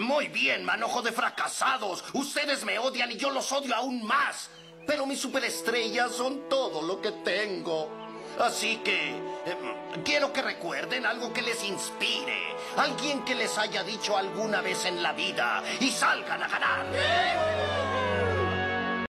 Muy bien, manojo de fracasados. Ustedes me odian y yo los odio aún más. Pero mis superestrellas son todo lo que tengo. Así que quiero que recuerden algo que les inspire. Alguien que les haya dicho alguna vez en la vida y salgan a ganar.